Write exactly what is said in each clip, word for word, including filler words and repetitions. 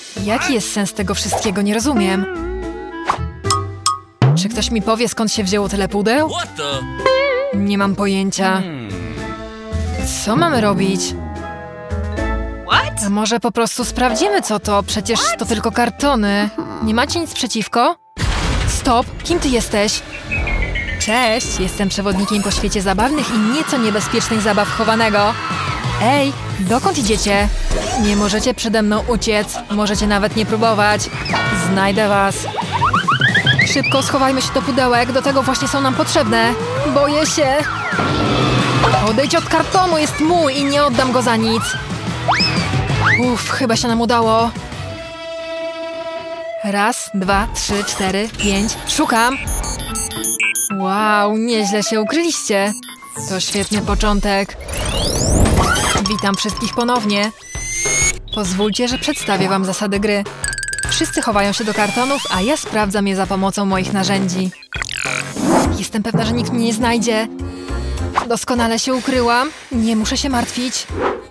Jaki jest sens tego wszystkiego? Nie rozumiem. Czy ktoś mi powie, skąd się wzięło tyle pudeł? Nie mam pojęcia. Co mamy robić? A może po prostu sprawdzimy, co to? Przecież to tylko kartony. Nie macie nic przeciwko? Stop! Kim ty jesteś? Cześć! Jestem przewodnikiem po świecie zabawnych i nieco niebezpiecznych zabaw chowanego. Ej! Dokąd idziecie? Nie możecie przede mną uciec. Możecie nawet nie próbować. Znajdę was. Szybko schowajmy się do pudełek. Do tego właśnie są nam potrzebne. Boję się. Odejdź od kartonu, jest mój i nie oddam go za nic. Uff, chyba się nam udało. Raz, dwa, trzy, cztery, pięć. Szukam. Wow, nieźle się ukryliście. To świetny początek. Witam wszystkich ponownie. Pozwólcie, że przedstawię wam zasady gry. Wszyscy chowają się do kartonów, a ja sprawdzam je za pomocą moich narzędzi. Jestem pewna, że nikt mnie nie znajdzie. Doskonale się ukryłam. Nie muszę się martwić.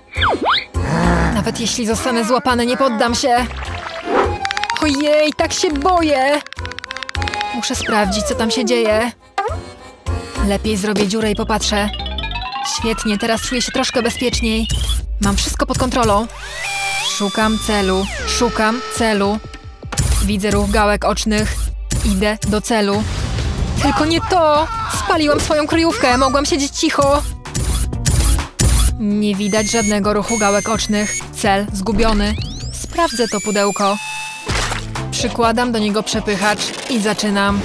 Nawet jeśli zostanę złapany, nie poddam się. Ojej, tak się boję. Muszę sprawdzić, co tam się dzieje. Lepiej zrobię dziurę i popatrzę. Świetnie, teraz czuję się troszkę bezpieczniej. Mam wszystko pod kontrolą. Szukam celu, szukam celu. Widzę ruch gałek ocznych. Idę do celu. Tylko nie to! Spaliłam swoją kryjówkę, mogłam siedzieć cicho. Nie widać żadnego ruchu gałek ocznych. Cel zgubiony. Sprawdzę to pudełko. Przykładam do niego przepychacz i zaczynam.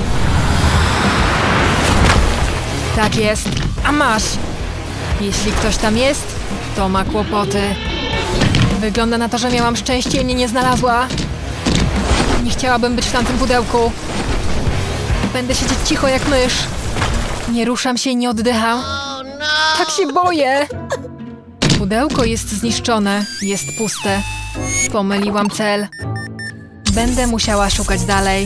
Tak jest. A masz! Jeśli ktoś tam jest, to ma kłopoty. Wygląda na to, że miałam szczęście i mnie nie znalazła. Nie chciałabym być w tamtym pudełku. Będę siedzieć cicho jak mysz. Nie ruszam się i nie oddycham. Tak się boję. Pudełko jest zniszczone. Jest puste. Pomyliłam cel. Będę musiała szukać dalej.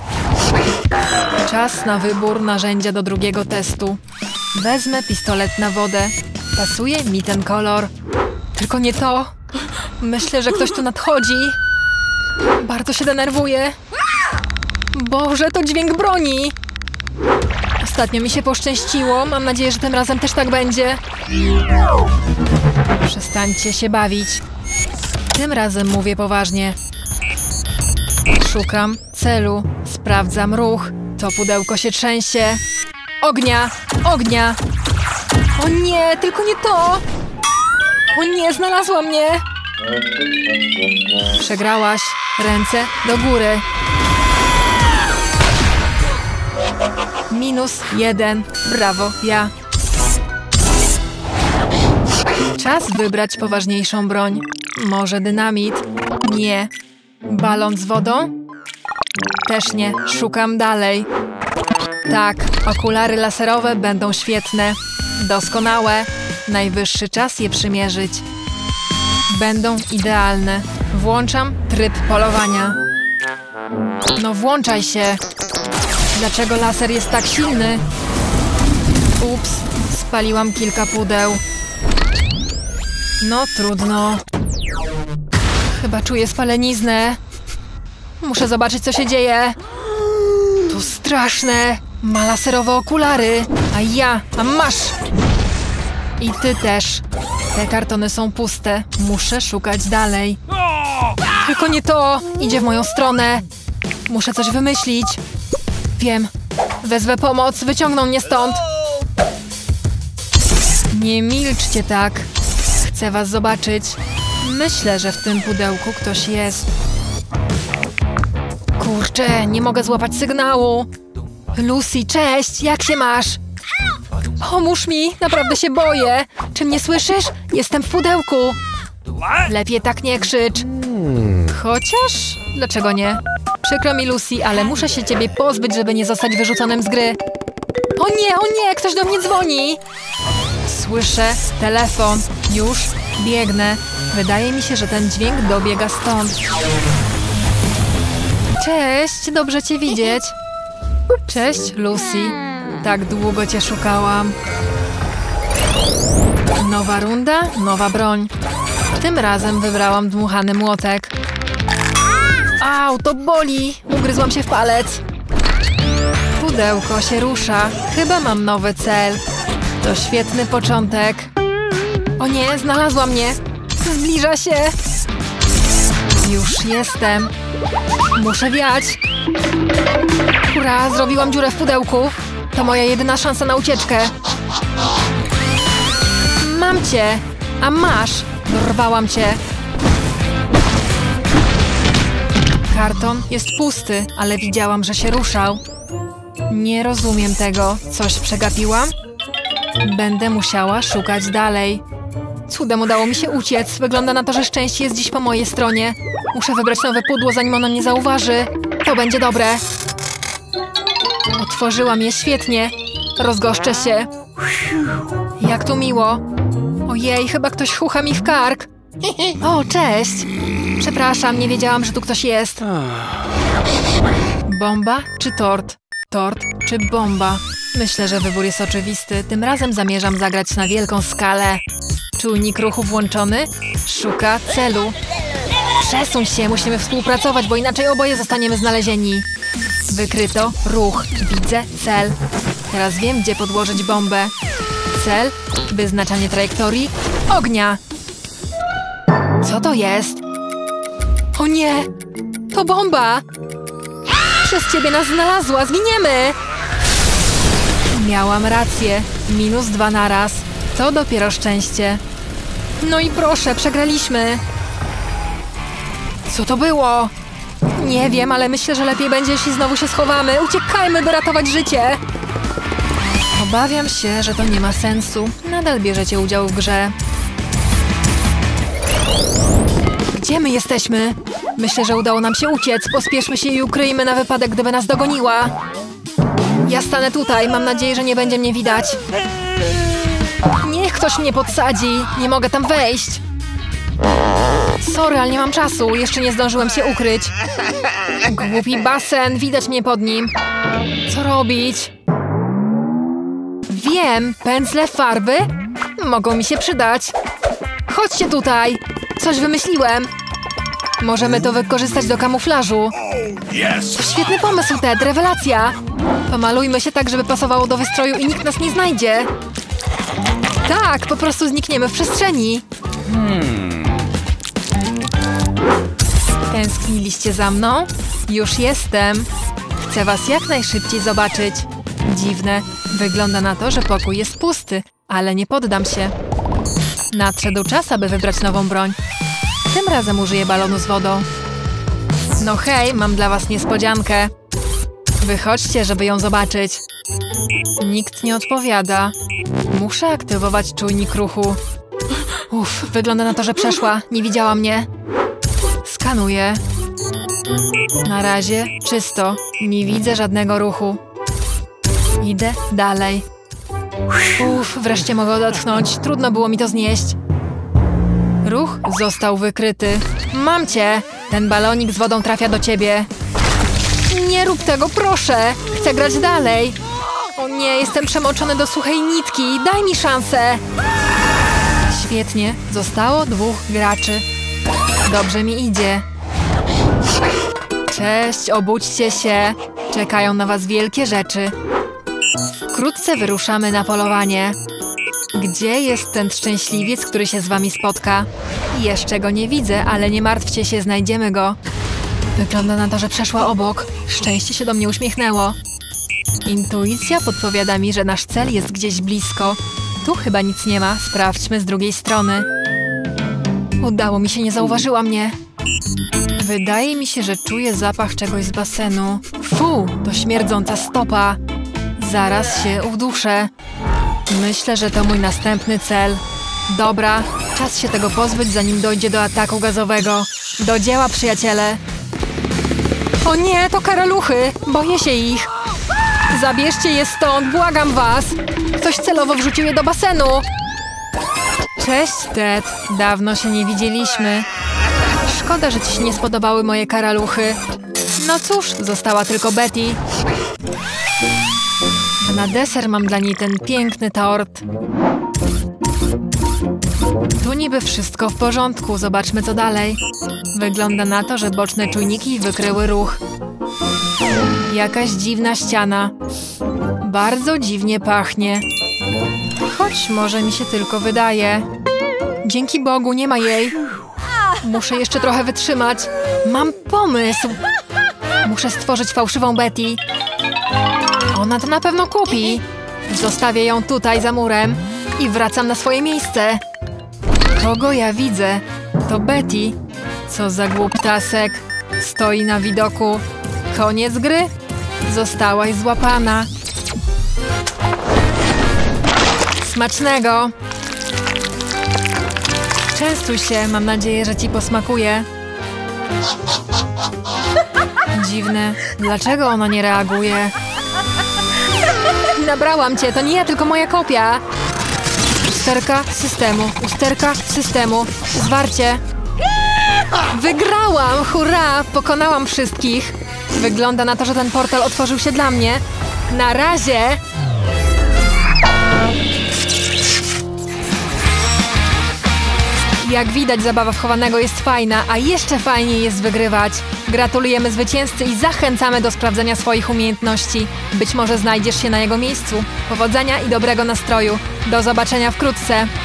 Czas na wybór narzędzia do drugiego testu. Wezmę pistolet na wodę. Pasuje mi ten kolor. Tylko nie to. Myślę, że ktoś tu nadchodzi. Bardzo się denerwuję. Boże, to dźwięk broni. Ostatnio mi się poszczęściło. Mam nadzieję, że tym razem też tak będzie. Przestańcie się bawić. Tym razem mówię poważnie. Szukam celu. Sprawdzam ruch. To pudełko się trzęsie. Ognia! Ognia! O nie, tylko nie to! O nie, znalazła mnie! Przegrałaś. Ręce do góry. Minus jeden. Brawo, ja. Czas wybrać poważniejszą broń. Może dynamit? Nie. Balon z wodą? Też nie. Szukam dalej. Tak, okulary laserowe będą świetne. Doskonałe. Najwyższy czas je przymierzyć. Będą idealne. Włączam tryb polowania. No włączaj się. Dlaczego laser jest tak silny? Ups, spaliłam kilka pudeł. No trudno. Chyba czuję spaleniznę. Muszę zobaczyć, co się dzieje. To straszne. Ma laserowe okulary. A ja, a masz. I ty też. Te kartony są puste. Muszę szukać dalej. Tylko nie to. Idzie w moją stronę. Muszę coś wymyślić. Wiem. Wezwę pomoc. Wyciągną mnie stąd. Nie milczcie tak. Chcę was zobaczyć. Myślę, że w tym pudełku ktoś jest. Kurczę, nie mogę złapać sygnału. Lucy, cześć. Jak się masz? Pomóż mi. Naprawdę się boję. Czy mnie słyszysz? Jestem w pudełku. Lepiej tak nie krzycz. Chociaż... Dlaczego nie? Przykro mi, Lucy, ale muszę się ciebie pozbyć, żeby nie zostać wyrzuconym z gry. O nie, o nie, ktoś do mnie dzwoni. Słyszę telefon. Już biegnę. Wydaje mi się, że ten dźwięk dobiega stąd. Cześć, dobrze cię widzieć. Cześć, Lucy. Tak długo cię szukałam. Nowa runda, nowa broń. Tym razem wybrałam dmuchany młotek. Au, to boli! Ugryzłam się w palec. Pudełko się rusza. Chyba mam nowy cel. To świetny początek. O nie, znalazła mnie. Zbliża się. Już jestem. Muszę wiać. Hurra, zrobiłam dziurę w pudełku. To moja jedyna szansa na ucieczkę. Mam cię. A masz. Dorwałam cię. Karton jest pusty, ale widziałam, że się ruszał. Nie rozumiem tego. Coś przegapiłam? Będę musiała szukać dalej. Cudem udało mi się uciec. Wygląda na to, że szczęście jest dziś po mojej stronie. Muszę wybrać nowe pudło, zanim ono mnie zauważy. To będzie dobre. Otworzyłam je świetnie. Rozgoszczę się. Jak tu miło. Ojej, chyba ktoś chucha mi w kark. O, cześć. Przepraszam, nie wiedziałam, że tu ktoś jest. Bomba czy tort? Tort czy bomba? Myślę, że wybór jest oczywisty. Tym razem zamierzam zagrać na wielką skalę. Czujnik ruchu włączony. Szuka celu. Przesuń się, musimy współpracować, bo inaczej oboje zostaniemy znalezieni. Wykryto ruch. Widzę cel. Teraz wiem, gdzie podłożyć bombę. Cel. Wyznaczanie trajektorii. Ognia. Co to jest? O nie! To bomba! Przez ciebie nas znalazła! Zginiemy! Miałam rację. Minus dwa naraz. To dopiero szczęście. No i proszę, przegraliśmy. Co to było? Nie wiem, ale myślę, że lepiej będzie, jeśli znowu się schowamy. Uciekajmy, by ratować życie. Obawiam się, że to nie ma sensu. Nadal bierzecie udział w grze. Gdzie my jesteśmy? Myślę, że udało nam się uciec. Pospieszmy się i ukryjmy na wypadek, gdyby nas dogoniła. Ja stanę tutaj. Mam nadzieję, że nie będzie mnie widać. Niech ktoś mnie podsadzi. Nie mogę tam wejść. Sorry, ale nie mam czasu. Jeszcze nie zdążyłem się ukryć. Głupi basen. Widać mnie pod nim. Co robić? Wiem. Pędzle, farby? Mogą mi się przydać. Chodźcie tutaj. Coś wymyśliłem. Możemy to wykorzystać do kamuflażu. To świetny pomysł, Ted. Rewelacja. Pomalujmy się tak, żeby pasowało do wystroju i nikt nas nie znajdzie. Tak, po prostu znikniemy w przestrzeni. Hmm. Tęskniliście za mną? Już jestem. Chcę was jak najszybciej zobaczyć. Dziwne. Wygląda na to, że pokój jest pusty, ale nie poddam się. Nadszedł czas, aby wybrać nową broń. Tym razem użyję balonu z wodą. No hej, mam dla was niespodziankę. Wychodźcie, żeby ją zobaczyć. Nikt nie odpowiada. Muszę aktywować czujnik ruchu. Uff, wygląda na to, że przeszła. Nie widziała mnie. Skanuję. Na razie czysto. Nie widzę żadnego ruchu. Idę dalej. Uff, wreszcie mogę odetchnąć. Trudno było mi to znieść. Ruch został wykryty. Mam cię! Ten balonik z wodą trafia do ciebie. Nie rób tego, proszę! Chcę grać dalej. O nie, jestem przemoczony do suchej nitki. Daj mi szansę. Świetnie. Zostało dwóch graczy. Dobrze mi idzie. Cześć, obudźcie się. Czekają na was wielkie rzeczy. Wkrótce wyruszamy na polowanie. Gdzie jest ten szczęśliwiec, który się z wami spotka? Jeszcze go nie widzę, ale nie martwcie się, znajdziemy go. Wygląda na to, że przeszła obok. Szczęście się do mnie uśmiechnęło. Intuicja podpowiada mi, że nasz cel jest gdzieś blisko. Tu chyba nic nie ma. Sprawdźmy z drugiej strony. Udało mi się, nie zauważyła mnie. Wydaje mi się, że czuję zapach czegoś z basenu. Fu, to śmierdząca stopa. Zaraz się uduszę. Myślę, że to mój następny cel. Dobra, czas się tego pozbyć, zanim dojdzie do ataku gazowego. Do dzieła, przyjaciele. O nie, to karaluchy. Boję się ich. Zabierzcie je stąd, błagam was. Ktoś celowo wrzucił je do basenu. Cześć, Ted. Dawno się nie widzieliśmy. Szkoda, że ci się nie spodobały moje karaluchy. No cóż, została tylko Betty. A na deser mam dla niej ten piękny tort. Tu niby wszystko w porządku. Zobaczmy, co dalej. Wygląda na to, że boczne czujniki wykryły ruch. Jakaś dziwna ściana. Bardzo dziwnie pachnie. Choć może mi się tylko wydaje. Dzięki Bogu, nie ma jej. Muszę jeszcze trochę wytrzymać. Mam pomysł. Muszę stworzyć fałszywą Betty. Ona to na pewno kupi. Zostawię ją tutaj za murem i wracam na swoje miejsce. Kogo ja widzę? To Betty. Co za głuptasek. Stoi na widoku. Koniec gry? Zostałaś złapana. Smacznego! Częstuj się, mam nadzieję, że ci posmakuje. Dziwne. Dlaczego ona nie reaguje? Nabrałam cię, to nie ja, tylko moja kopia. Usterka systemu, usterka systemu. Zwarcie. Wygrałam! Hurra! Pokonałam wszystkich. Wygląda na to, że ten portal otworzył się dla mnie. Na razie! Jak widać, zabawa w chowanego jest fajna, a jeszcze fajniej jest wygrywać. Gratulujemy zwycięzcy i zachęcamy do sprawdzenia swoich umiejętności. Być może znajdziesz się na jego miejscu. Powodzenia i dobrego nastroju. Do zobaczenia wkrótce.